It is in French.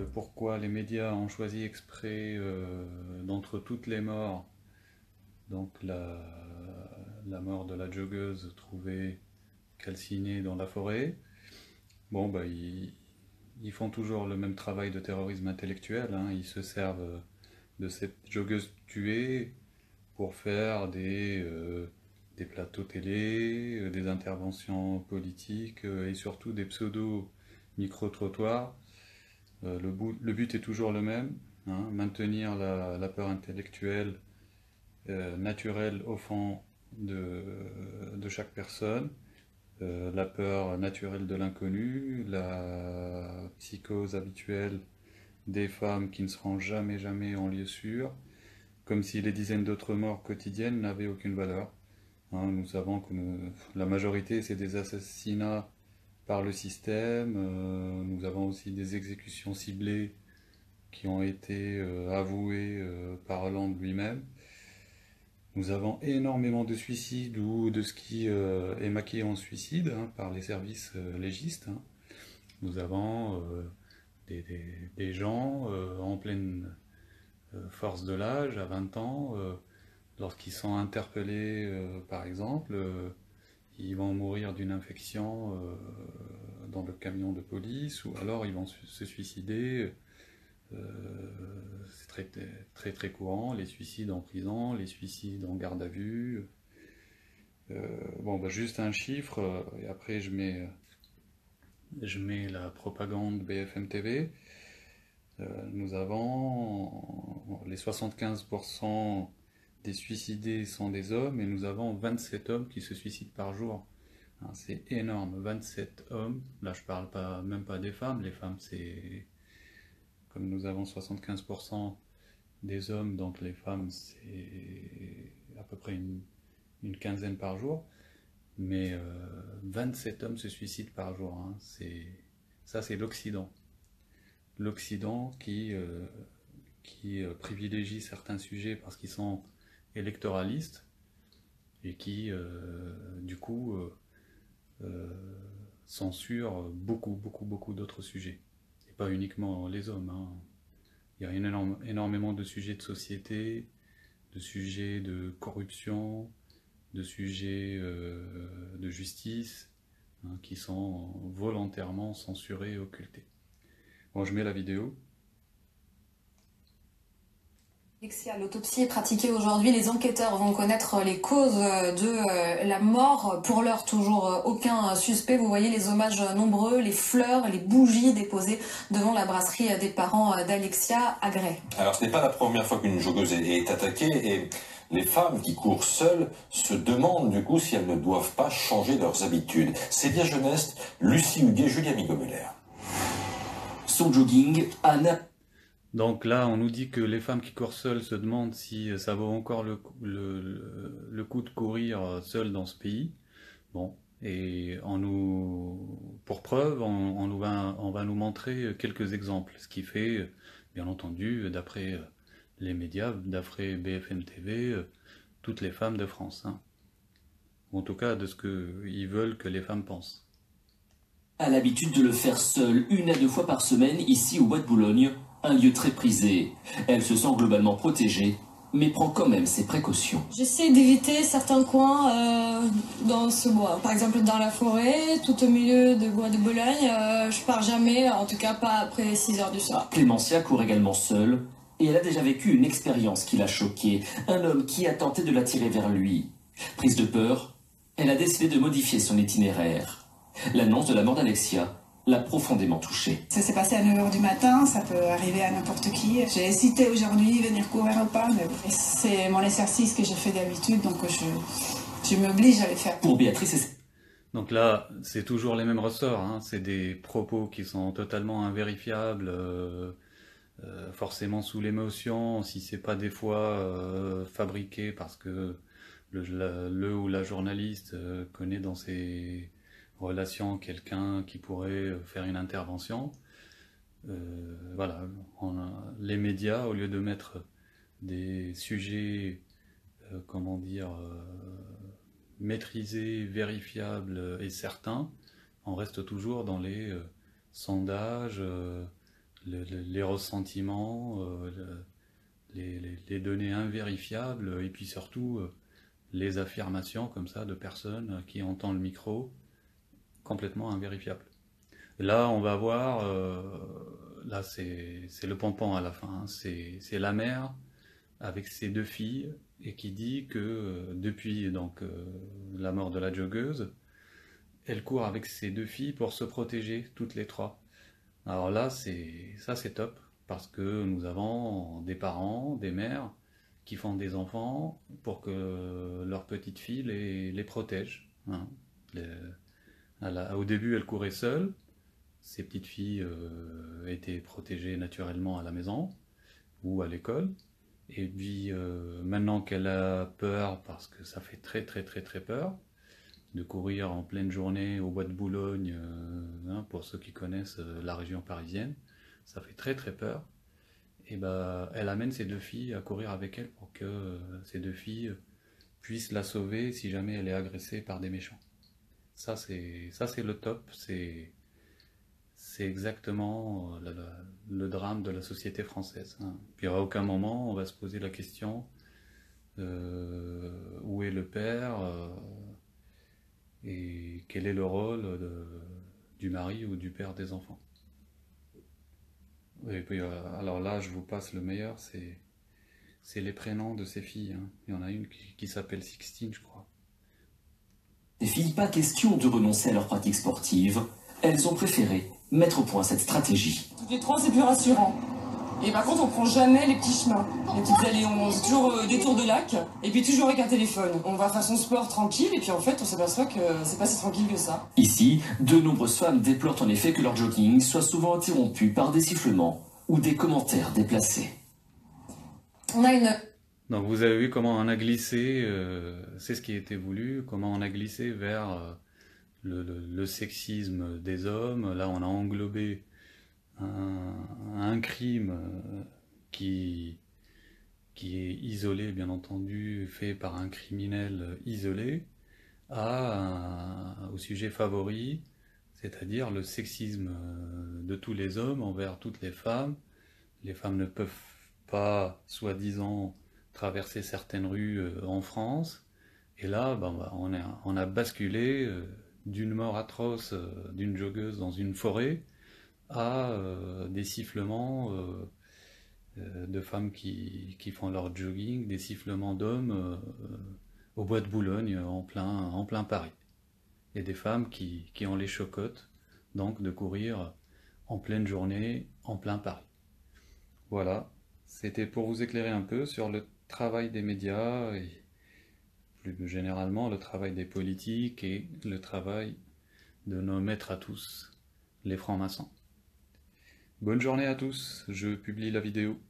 pourquoi les médias ont choisi exprès d'entre toutes les morts, donc la mort de la joggeuse trouvée calcinée dans la forêt. Bon, bah, ils font toujours le même travail de terrorisme intellectuel, hein. Ils se servent de cette joggeuse tuée pour faire des plateaux télé, des interventions politiques et surtout des pseudo-micro-trottoirs. Le but est toujours le même, hein, maintenir la peur intellectuelle naturelle au fond de chaque personne, la peur naturelle de l'inconnu, la psychose habituelle des femmes qui ne seront jamais jamais en lieu sûr, comme si les dizaines d'autres morts quotidiennes n'avaient aucune valeur. Hein, nous savons que la majorité c'est des assassinats par le système, nous avons aussi des exécutions ciblées qui ont été avouées par Hollande lui-même. Nous avons énormément de suicides ou de ce qui est maquillé en suicide, hein, par les services légistes, hein. Nous avons des gens en pleine force de l'âge, à 20 ans, lorsqu'ils sont interpellés par exemple, ils vont mourir d'une infection dans le camion de police, ou alors ils vont se suicider. C'est très très courant, les suicides en prison, les suicides en garde à vue. Bon, bah, juste un chiffre, et après je mets la propagande BFM TV. Nous avons les 75% des suicidés sont des hommes, et nous avons 27 hommes qui se suicident par jour. Hein, c'est énorme, 27 hommes. Là, je parle pas, même pas des femmes. Les femmes, c'est comme nous avons 75% des hommes, donc les femmes, c'est à peu près une quinzaine par jour. Mais 27 hommes se suicident par jour, hein. Ça, c'est l'Occident. L'Occident qui privilégie certains sujets parce qu'ils sont électoralistes et qui, du coup, censure beaucoup, beaucoup, beaucoup d'autres sujets. Et pas uniquement les hommes, hein. Il y a énormément de sujets de société, de sujets de corruption, de sujets de justice, hein, qui sont volontairement censurés et occultés. Bon, je mets la vidéo. Alexia, l'autopsie est pratiquée aujourd'hui. Les enquêteurs vont connaître les causes de la mort. Pour l'heure, toujours aucun suspect. Vous voyez les hommages nombreux, les fleurs, les bougies déposées devant la brasserie des parents d'Alexia à Gray. Alors, ce n'est pas la première fois qu'une joggeuse est attaquée, et les femmes qui courent seules se demandent du coup si elles ne doivent pas changer leurs habitudes. C'est bien jeunesse, Lucie Huguet, Julia Migomeller. Son jogging, Anna. Donc là, on nous dit que les femmes qui courent seules se demandent si ça vaut encore le coup de courir seule dans ce pays. Bon, et pour preuve, on va nous montrer quelques exemples, ce qui fait, bien entendu, d'après les médias, d'après BFM TV, toutes les femmes de France, hein. Ou en tout cas, de ce qu'ils veulent que les femmes pensent. A l'habitude de le faire seule 1 à 2 fois par semaine ici au Bois de Boulogne, un lieu très prisé. Elle se sent globalement protégée, mais prend quand même ses précautions. J'essaie d'éviter certains coins dans ce bois. Par exemple dans la forêt, tout au milieu de Bois de Boulogne, je pars jamais, en tout cas pas après 6 heures du soir. Clémentia court également seule, et elle a déjà vécu une expérience qui l'a choquée. Un homme qui a tenté de l'attirer vers lui. Prise de peur, elle a décidé de modifier son itinéraire. L'annonce de la mort d'Alexia l'a profondément touchée. Ça s'est passé à 9 h du matin, ça peut arriver à n'importe qui. J'ai hésité aujourd'hui, venir courir ou pas, mais c'est mon exercice que je fais d'habitude, donc je m'oblige à le faire. Pour Béatrice, donc là, c'est toujours les mêmes ressorts, hein. C'est des propos qui sont totalement invérifiables, forcément sous l'émotion, si c'est pas des fois fabriqué parce que le ou la journaliste connaît dans ses relation quelqu'un qui pourrait faire une intervention. Voilà, les médias, au lieu de mettre des sujets, comment dire, maîtrisés, vérifiables et certains, on reste toujours dans les sondages, les ressentiments, les données invérifiables, et puis surtout les affirmations comme ça de personnes qui entendent le micro, complètement invérifiables. Là, on va voir, là c'est le pompon à la fin, hein. C'est la mère avec ses 2 filles et qui dit que depuis donc la mort de la joggeuse, elle court avec ses 2 filles pour se protéger toutes les 3. Alors là, c'est top parce que nous avons des parents, des mères qui font des enfants pour que leurs petites filles les protègent, hein. Au début, elle courait seule. Ces petites filles étaient protégées naturellement à la maison ou à l'école. Et puis maintenant qu'elle a peur, parce que ça fait très très très très peur, de courir en pleine journée au bois de Boulogne, hein, pour ceux qui connaissent la région parisienne, ça fait très très peur. Et ben, elle amène ses 2 filles à courir avec elle pour que ces 2 filles puissent la sauver si jamais elle est agressée par des méchants. Ça c'est le top, c'est exactement le drame de la société française, hein. Puis à aucun moment on va se poser la question où est le père et quel est le rôle du mari ou du père des enfants. Et puis alors là je vous passe le meilleur, c'est les prénoms de ces filles, hein. Il y en a une qui s'appelle Sixtine, je crois. Les filles, pas question de renoncer à leur pratique sportive. Elles ont préféré mettre au point cette stratégie. Toutes les 3, c'est plus rassurant. Et par contre, on prend jamais les petits chemins. Les petites allées, on fait toujours des tours de lac, et puis toujours avec un téléphone. On va faire son sport tranquille, et puis en fait, on s'aperçoit que c'est pas si tranquille que ça. Ici, de nombreuses femmes déplorent en effet que leur jogging soit souvent interrompu par des sifflements ou des commentaires déplacés. On a une... Donc vous avez vu comment on a glissé, c'est ce qui était voulu, comment on a glissé vers le sexisme des hommes. Là on a englobé un crime qui est isolé, bien entendu, fait par un criminel isolé, au sujet favori, c'est-à-dire le sexisme de tous les hommes envers toutes les femmes. Les femmes ne peuvent pas, soi-disant, traverser certaines rues en France. Et là, on a basculé d'une mort atroce d'une joggeuse dans une forêt à des sifflements de femmes qui font leur jogging, des sifflements d'hommes au bois de Boulogne en plein Paris. Et des femmes qui ont les chocottes, donc de courir en pleine journée, en plein Paris. Voilà, c'était pour vous éclairer un peu sur le travail des médias et plus généralement le travail des politiques et le travail de nos maîtres à tous, les francs-maçons. Bonne journée à tous, je publie la vidéo.